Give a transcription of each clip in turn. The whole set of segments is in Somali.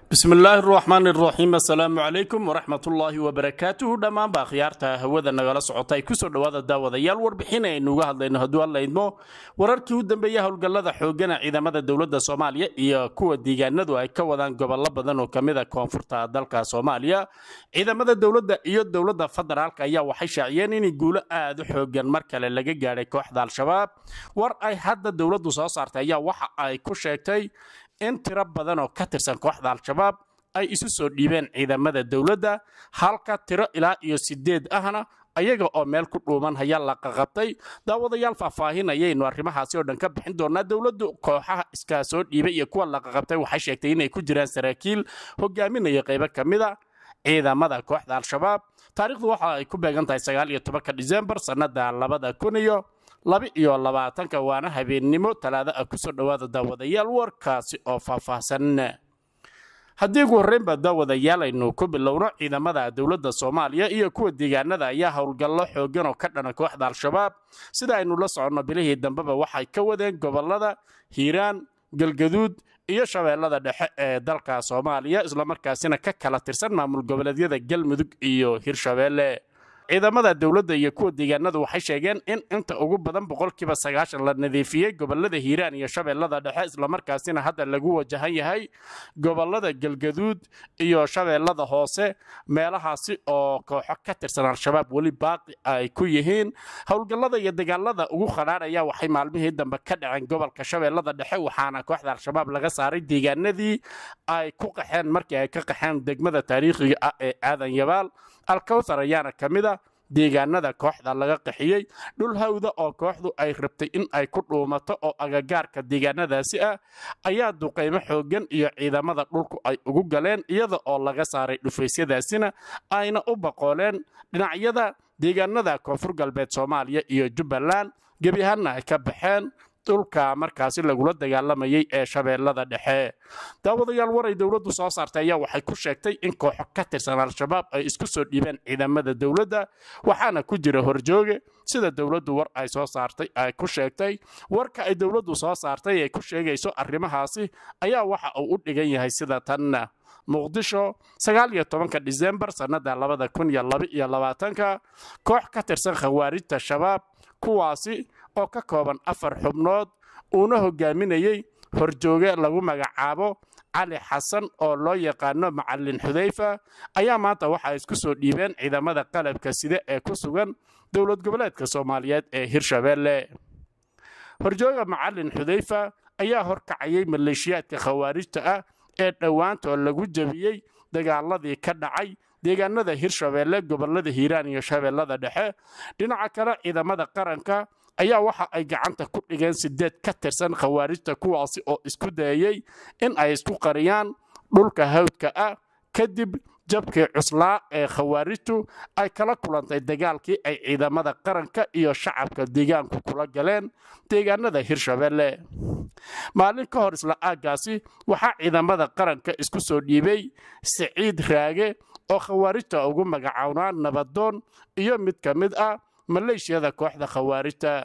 بسم الله الرحمن الرحيم السلام عليكم ورحمة الله وبركاته دمان باخيارتا هودا نغلا سocotay ku soo dhawaada daawadayaal warbixin ay nuuga hadlayno haduu alla idmo wararkii u dambeeyay howlgallada xoogana ciidamada dawladda Soomaaliya iyo kuwa deegaanadu ay ka wadaan gobollo badan oo kamid ah koonfurta dalka Soomaaliya ciidamada dawladda iyo dawladda federaalka ayaa waxay shaaciyeen in guulo aad u xoogan mar kale laga gaaray kooxda al-shabaab war ay hadda dawladdu soo saartay ayaa waxa ay ku sheegtay in tiro badan oo ka tirsan kooxda al-shabaab ay isu soo dhiibeen ciidamada dawladda halka tiro ilaa iyo 8 ahna ayaga oo meel ku dhuuman haya la qaqabtay daawadayaal faahfaahinayeen arrimahaasi oo dhan ka bixin doona dawladdu kooxaha iska soo dhiibay iyo kuwa la qaqabtay waxay sheegtay inay ku jiraan saraakiil hogaaminaya qaybo kamida ciidamada kooxda al-shabaab taariikhdu waxa ay ku beegan tahay 19 December sanada 2022 waana habeenimo talaada ah ku soo dhawaada daawadayaal warkaasi oo faahfaahsan haddii ugu horreynba daawadayaal aynu ku bilowno ciidamada dawladda Soomaaliya iyo kuwa deegaanada ayaa howlgallo xoogan oo ka dhana kooxda al-shabaab sida aynu la socono bilihii dambeba waxay ka wadeen gobolada Hiiraan Galgaduud iyo shabeellada dhexe ee dalka Soomaaliya isla markaasina ka kala tirsan maamul goboleedyada Galmudug iyo Hirshabeelle ciidamada dawladda iyo kuwa deegaanadu waxay sheegeen in inta ugu badan 90% la nadiifiyay gobolada Hiiraan iyo shabeellada dhexe isla markaasina hadda lagu wajahan yahay gobolada Galgaduud iyo shabeellada hoose meelahaasi oo kooxo ka tirsan al-shabaab wali baaqi ay ku yihiin howlgallada iyo dagaalada ugu khadhaaraya waxay maalmihii dambe ka dhaceen gobolka shabeellada dhexe waxaana kooxda al-shabaab laga saaray deegaanadii ay ku qaxeen markii ay ka qaxeen degmada taariikhiga ah ee Aadan Yabaal al-Kawthar ayaana kamida deegaanada kooxda laga qaxiyay dhul hawda oo kooxdu ay rabtay in ay ku dhuumato oo agagaarka deegaanadaasi ah ayaa duqeymo xoogan iyo ciidamada dhulku ay ugu galeen iyada oo laga saaray dhufaysyadaasina ayna u baqooleen dhinacyada deegaanada koonfur galbeed Soomaaliya iyo Jubbaland gebi ahaanna ay ka baxeen dhulka markaasi lagula dagaalamayay ee shabeellada dhexe daawadayaal waray dawladdu soo saartay ayaa waxay ku sheegtay in kooxo ka tirsan al-shabaab ay isku soo dhiibeen ciidamada dawladda waxaana ku jira horjooge sida dawladdu war ay soo saartay ay ku sheegtay warka ay dawladdu soo saartay ay ku sheegayso arrimahaasi ayaa waxa uu u dhigan yahay sida tan muqdisho 19 December sanada 2022 koox ka tirsan khawaarijta shabaab kuwaasi oo ka kooban 4 xubnood una hogaaminayay horjooge lagu magacaabo Ali Xasan oo loo yaqaano Macallin Xudayfa ayaa maanta waxa isku soo dhiibeen ciidamada qalabka sida ee ku sugan dawlad goboleedka Soomaaliyeed ee Hirshabeelle horjooga Macallin Xudayfa ayaa horkacayay maleeshiyaadka khawaarijta ah ee dhawaanto lagu jabiyay dagaaladii ka dhacay deegaanada Hirshabeelle gobolada Hiiraan iyo shabeellada dhexe dhinaca kale ciidamada qaranka ayaa waxa ay gacanta ku dhigeen 8 ka tirsan khawaarijta kuwaasi oo isku dayay in ay isku qariyaan dhulka hawdka ah kadib jabkii cuslaa ee khawaarijtu ay kala kulantay dagaalkii ay ciidamada qaranka iyo shacabka deegaanku kula galeen deegaanada Hirshabeelle maalin ka hor isla aagaasi waxa ciidamada qaranka isku soo dhiibay Saciid Raage oo khawaarijta ugu magacaawna nabadoon iyo mid kamid ah maleeshiyada kooxda khawaarijta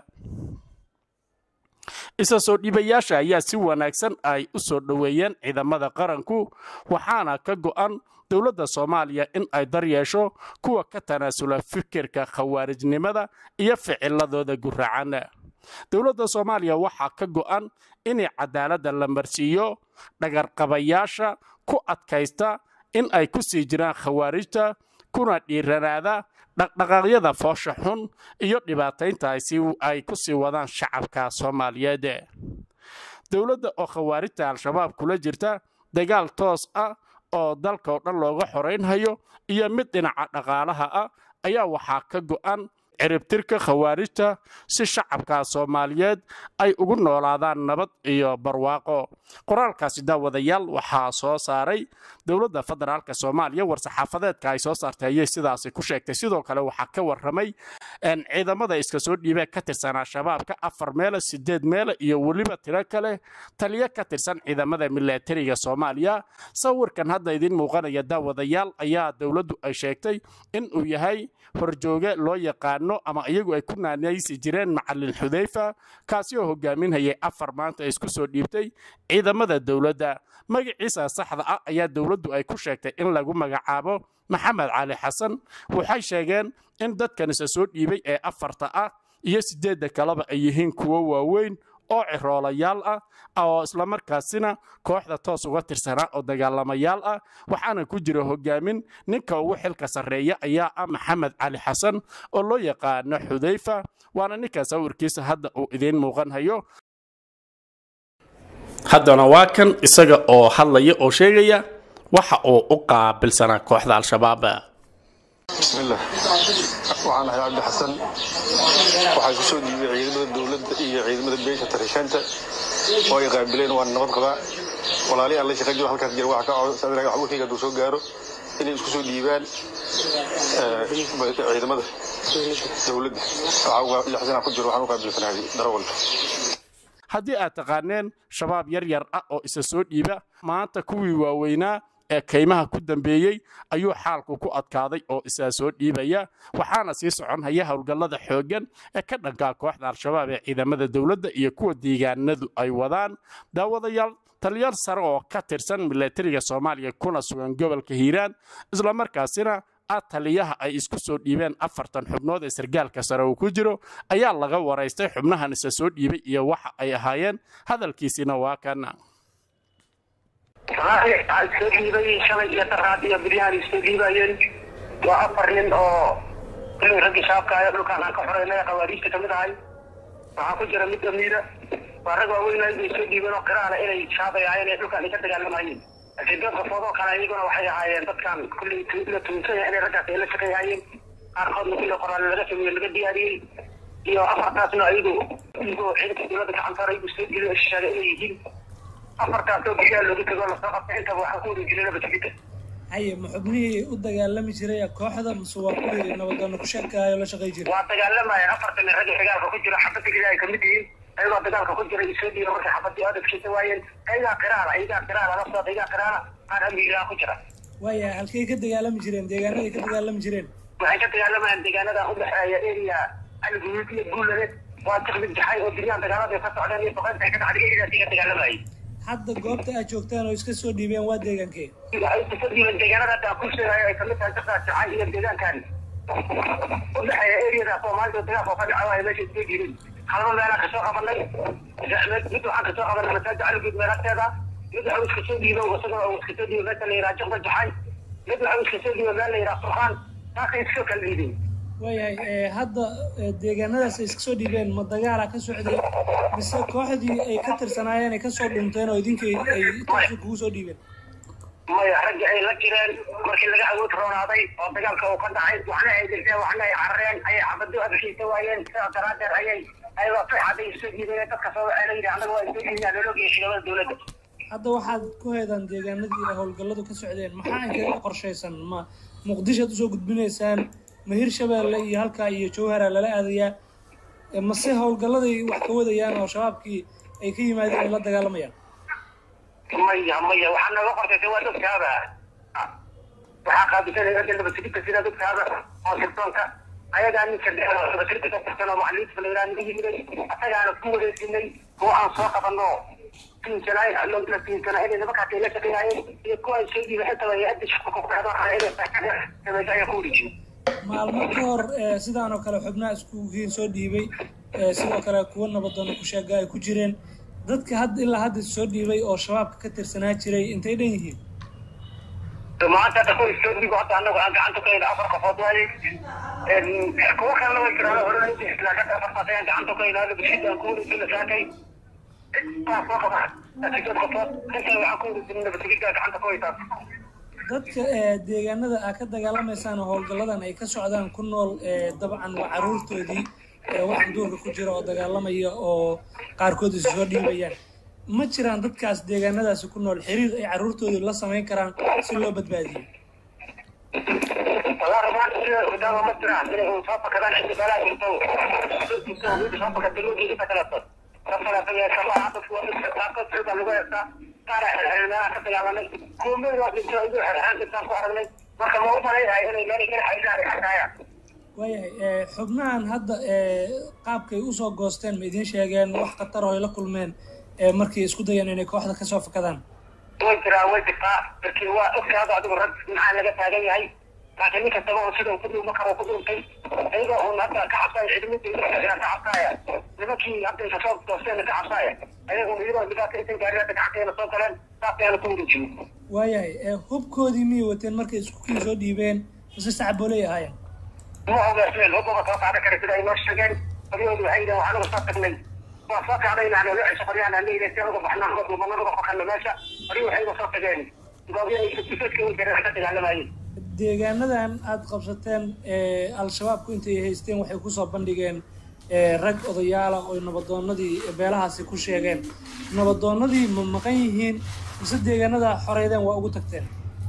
isa soo dhiibayaasha ayaa si wanaagsan ay u soo dhaweeyeen ciidamada qaranku waxaana ka go'an dawladda Soomaaliya in ay daryeesho kuwa ka tanaasula fikirka khawaarijnimada iyo ficiladooda guraacan dawladda Soomaaliya waxa ka go'an in cadaaladda la marsiiyo dhagarqabayaasha ku adkaysta in ay ku sii jiraan khawaarijta kuna dhiiranaada dhaqdhaqaaqyada foosha xun iyo dhibaataynta ay ku sii wadaan shacabka Soomaaliyeed dawladda oo khawaarijta al-shabaab kula jirta dagaal toos ah oo dalka oo dhan looga xoreynhayo iyo mid dhinaca dhaqaalaha ah ayaa waxa ka go'an ciribtirka khawaarijta si shacabka Soomaaliyeed ay ugu noolaadaan nabad iyo barwaaqo qoraalkaasi daawadayaal waxa soo saaray dawladda federaalka Soomaaliya war saxaafadeedka ay soo saartay ayay sidaas ku sheegtay sidoo kale waxa ka waramay ciidamada iska soo dhiibay ka tirsan shabaabka 4 meel 8 meel iyo waliba tiro kale taliye ka tirsan ciidamada militariga Soomaaliya sawirkan hadda idin muuqanaya daawadayaal ayaa dawladdu ay sheegtay in uu yahay horjooge loo yaqaan yaqaano ama iyagu ay ku naanaysi jireen macallin xudayfa kaasi oo hogaaminayay 4 maanta isku soo dhiibtay ciidamada dawladda magaciisa saxda ah ayaa dawladdu ay ku sheegtay in lagu magacaabo maxamed cali xasan waxay sheegeen in dadkan isa soo dhiibay ee 4 ah iyo 8 kaleba ay yihiin kuwo waaweyn oo ciroolayaal ah oo isla markaasina kooxda toos uga tirsanaa oo dagaalamayaal ah waxaana ku jira hogaamin ninka ugu xilka sareeya ayaa ah maxamed cali xasan oo loo yaqaano xudayfa waana ninka sawirkiisa hadda uu idin muuqan hayo haddana waa kan isaga oo hadlaya oo sheegaya waxa uu u qaabilsanaa kooxda al-shabaab بسم الله وعن عبد الحسن waxay ku soo dhiibay ciidamada dawladda iyo ciidamada beesha tarishanta oo ay qaabileen waa nabad qaba walaalihi alla shaqo jiro halkaas jira waxa ka sameeyay waxa uu fiiga soo gaaro inay isku soo dhiibaan ciidamada dawladda waxa la xasana ku jiro waxa uu qaabilsanaa darawal haddii aad taqaaneen shabaab yar yar ah oo isa soo dhiiba maanta kuwii waaweynaa ee kaymaha ku dambeeyay ayuu xaalku ku adkaaday oo isa soo dhiibaya waxaana sii soconaya howlgallada xoogan ee ka dhanka kooxda al-shabaab ee ciidamada dawladda iyo kuwa deegaanadu ay wadaan daawadayaal taliyar sare oo ka tirsan militariga Soomaaliya kuna sugan gobolka Hiiraan isla markaasina taliyaha ay isku soo dhiibeen 40 xubnood ee sargaalka sare uu ku jiro ayaa laga wareystay xubnahan isa soo dhiibay iyo waxa ay ahaayeen hadalkiisina waa kana سيدي شمال يتراد يبريان يستجيبين وأفرن أو كل رجل شاب كايا لو كان كفرنا قواريس كتمت هاي وعاكو جرمت أميرة ورجع وين يستجيبين وقراءة إلى شاب يعين لو كان يتجلى معين الجدود خفضوا كان يقول وحي عين كان كل تنسى يعني رجعت إلى شكل عين أرخص من كل قرآن لغة من الجدي هذه يو أفرقات نعيدو يقول عندك دولتك عن طريق يستجيبين الشارع يجي هاي محبني ودقالمي جري كوحده مسوا كوري نبدنا كشكايو لا شقي جري ودقالما افرت من رجل رجال كجرا حبتك جاي كميدين ايوا دقالك كجرا يسودي marka xabadii aad ka waayeen ayga qiraar la soo diga qiraar aan amiga ku jira waya halkay ka dagaalami jireen deegaanada ka dagaalami jireen waxay ka dagaalamayaan deegaanada u dhaxeeya area al-guuliya guulade waa taqlid jaxay oo diriyaan dagaalada ka socdaan iyo boqolta ka dhacday ka dagaalamay hadda goobta aad joogtaan oo iska soo dhiibeen waa deegaankee waxay iska soo dhiibeen deegaanada taa ku sheegay ay kamid tahay shaqada jacay iyo deegaankan waxa area Soomaaliya dagaal ka dhacay meesha isku jirin halba meela ka soo qabanay mid waxaan ka soo qabanay masaajid al-guud meelateeda mid waxa iska soo dhiibay oo iska soo dhiibay tan ila jaqda jacay mid waxa iska soo dhiibay meel ila Qur'aan taasi iska kala dhiibay wayahay hadda deegaanadaas iska soo dhiibeen ma dagaal ka socday mise kooxdii ay ka tirsanaayeen ay ka soo dhunteen oo idinkay ay taasi kugu soo dhiibeen maya ragga ay la jireen markii laga awood roonaaday oo dagaalka uu ka dhacay waxna ay dhigeen waxna ay carreen ay xabadu adkaysa waayeen sida daraadeer ay waafay haday soo dhiibeen dadka soo celinaya anaga waa soo dhiibeen loo geeyay shaqada dawladda hadda waxaad ku heedaan deegaanadii howlgalladu ka socdeen maxaa inta qorshaysan ma muqdisho aad soo gudbinaysaan mahir shabeelle iyo halka iyo jawhara lala aadaya mase howlgalladay wax ka wadayaan oo shabaabkii ay ka yimaadeen la dagaalamayaan maya waxaan naga qortay waa dadkaaba waxaa qaabisanaya dadka basirka sida dadkaaba oo sirtoonka ayagaa ninka basirka ka tirsan oo macalimiinta faleeraan ugu yimiday asagaana ku wareejinay oo aan soo qabanno tinjanaay loo la tinjanaay inay markaa la shaqeeyeen iyo kuwa ay soo dhiibay xitaa ay hadda shaqo ku qaado ay ku wareejin maalmo ka hor sidaan oo kale xubnaha iskugiin soo dhiibay sidoo kale kuwa nabadoon ku sheegay ay ku jireen dadka hadda ilaa hadda soo dhiibay oo shabaabka ka tirsanaa jiray intay dhan yihiin maanta dadku soo dhiibay hadda anagu aan gacanta ka ilaa afar qofood waayay kuwa kalena way jiraan hore isla ka farfadeen gacanta ka ilaa bulshada ku wada saakay dadka deegaanada aad ka dagaalamaysan howlgalladan ay ka socdaan ku nool dabcan waa caruurtoodii waxaan duurka ku jira oo dagaalamaya oo qaarkood is soo dhiibayaan ma jiraan dadkaas deegaanadaasi ku nool xiriir ay caruurtoodu la samayn karaan si loo badbaadiyo waayahay xubnahan hadda qaabkay usoo goosteen ma idiin sheegeen wax khatar oo ay la kulmeen markii isku dayeen inay kooxda kasoo fakadaan way jirtaa markii waa ogtaada adigu rag maxaa laga taagan yahay laakiin ninka sabab sidoo ku dhuma karo ku dhuntay ayagoo oo hadda ka cabsay ciidamada ka cabsaya nimankii hadda kasoo goosteen ka cabsaya ayagoo iyadoo midaka inta gaariga gacantayna soo galeen saafayna ku dhujin waayahay hubkoodii miyay wateen markay isku soo dhiibeen mise sacboolay ahaayeen ma ogaaseen hubba soo qaada kara sida ay noo sheegeen adiyoodu waxay yidhahdeen waxaan uga soo tagnay waa soo kacdayna aan loo ciso qoryaan aan leeyahay sida uga baxnaan uga duubanaan uga qokanna meesha adigu waxay uga soo tageen goobyada isbeddelka way jireen ka dagaalamayeen deegaanadan aad qabsateen al-shabaabku intay haysteen waxay kusoo bandhigeen rag odayaala oo nabadoonadii beelahaasi ku sheegeen nabadoonadii ma maqan yihiin mise deegaanada xoreydeen waa ugu tagteen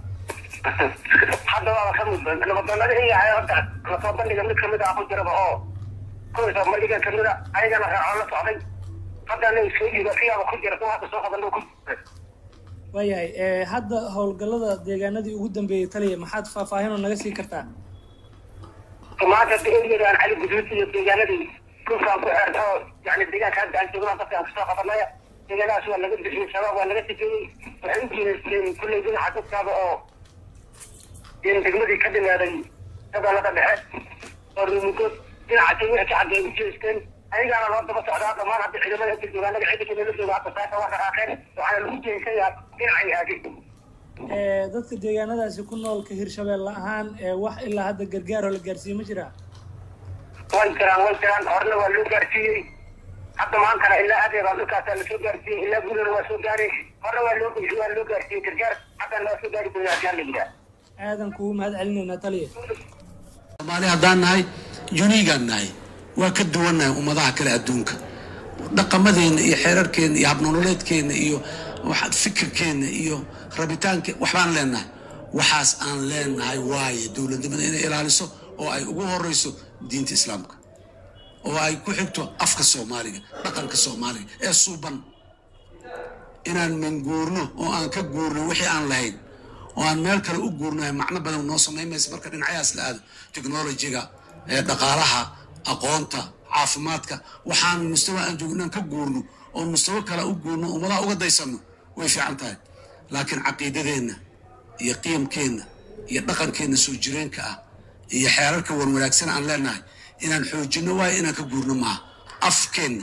hadda waa ka mudban nabadoonadii iyahay horta lasoo bandhiga mid kamid ah ku jiraba oo kuwiisa bandhigan kamid a ayagana raacoo la socday haddana isoo dhiiba kiyaaba ku jira kuwa hadda soo qabanoo ku jira waayahay hadda howlgallada deegaanadii ugu dambeeyey taliya maxaad faahfaahinoo naga sii kartaa maanta deegaanadaan cali guduud iyo deegaanadii dhulkaan ku xeerta oo yani deegaanka hadda aan joogno dadka aan kasoo qabanaya deegaanadaas waa laga bixiyey shabaab waa laga tijiyey waxay u jiidaysteen kulley dhinaca dadkaaba oo degmadii ka dhimaaday gobolada dhexe oo rumugood dhinaca jawixi ka cadday u jeesteen ayagaana loo daba socdaa dhammaan hadda ciidamada inta joogaanaga ciidanka lala jooga hadda saaka waa dhaqaaqeen waxaana lagu jeesayaa dhinacay aagay dadka deegaanadaasi ku noolka hirshabeelle ahaan wax ilaa hadda gargaaroo la gaarsiiyey ma jiraa way jiraan horena waa loo gaarsiiyey hadda maantana ilaa adeebaa dhulkaasaa lasoo gaarsiiyey ilaa gurigana waa soo gaaray horena waa loo gaarsiiyey gargaar haddana waa soo gaari doonaa haddaan la yidhaah aadan kugu mahad celinaynaa taliya soomaali haddaan nahay juniigaan nahay waa ka duwannahay ummadaha kale adduunka dhaqamadeenna iyo xeerarkeenna iyo habnololeedkeenna iyo fikirkeenna iyo rabitaanke waxbaan leenahay waxaas aan leenahay waaye dowladnimada inay ilaaliso oo ay ugu horeyso diinta islaamka oo ay ku xigto afka soomaaliga dhaqanka soomaaliga ee suuban inaan manguurno oo aan ka guurno wixii aan lahayn oo aan meel kale u guurnahay macno badan noo samaymaysa marka dhinacyahaas la aado technologiga dhaqaalaha aqoonta caafimaadka waxaan mustawa aan joognaan ka guurno oo mustawa kale u guurno ummadaha uga daysano way fiican tahay laakiin caqiidadeenna iyo qiyamkeenna iyo dhaqankeenna soo jireenka ah iyo xeerarka wanwanaagsan aan leenahay inaan xoojinno waayo inaan ka guurno maaha afkeenna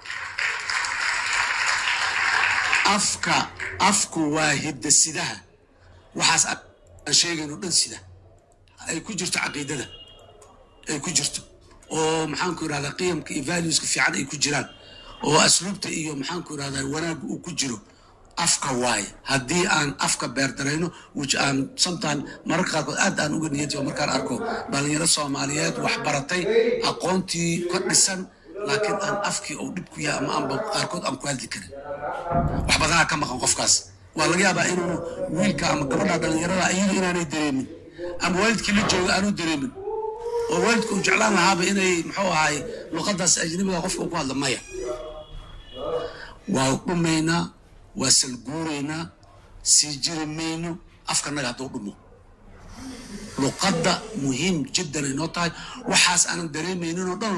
afku waa hiddasidaha waxaas aan sheegayno dhan sida ay ku jirto caqiidada ay ku jirto oo maxaanku irahdaa qiyamka iyo valueska fiican ay ku jiraan oo asluubta iyo maxaanku irahdaa wanaagga uu ku jiro afka waaye haddii aan afka beerdarayno which aan sometime mararka qaarkood aad aan uga niyadjaba markaan arko dhalinyaro soomaaliyeed wax baratay aqoontii ka dhisan laakiin aan afkii uu dhib ku yahay ama aanba qaarkood aan ku hadli karin wax badanaa ka maqan qofkaas waa laga yaabaa inuu wiilka ama gabadha dhalinyarada iyadu inaanay dareemin ama waalidkii la jooga aanu dareemin oo waalidka uu jeclaan lahaaba inay muxuu ahay luqadaas ajnabiga qofka ku hadla maya waa dhumaynaa waa salguuraynaa sii jiri mayno afkanaga hadduu dhumo luqadda muhiim jiddan ay noo tahay waxaas aanan dareemayninoo dhan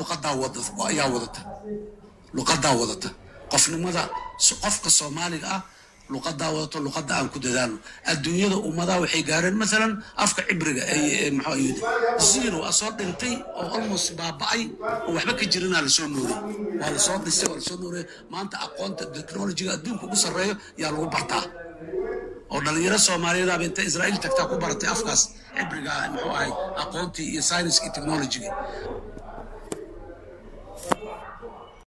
luqadaa wadata qofnimada qofka soomaaliga ah luqadaa wadato luqadda aan ku dadaalno adduunyada ummadaha waxay gaareen maalan afka cibriga zero soo dhintay oo almost baaba'ay oo waxba ka jirinaa lasoo nooray waa lasoo dhisay waa lasoo nooray maanta aqoonta technologiga adduunka ugu sarreeyo yaa lagu bartaa oo dhalinyaro soomaaliyeedaba intay israa'iil tagtaa ku baratay afkaas cibriga muxuu ahay aqoontii iyo science iyo technologiga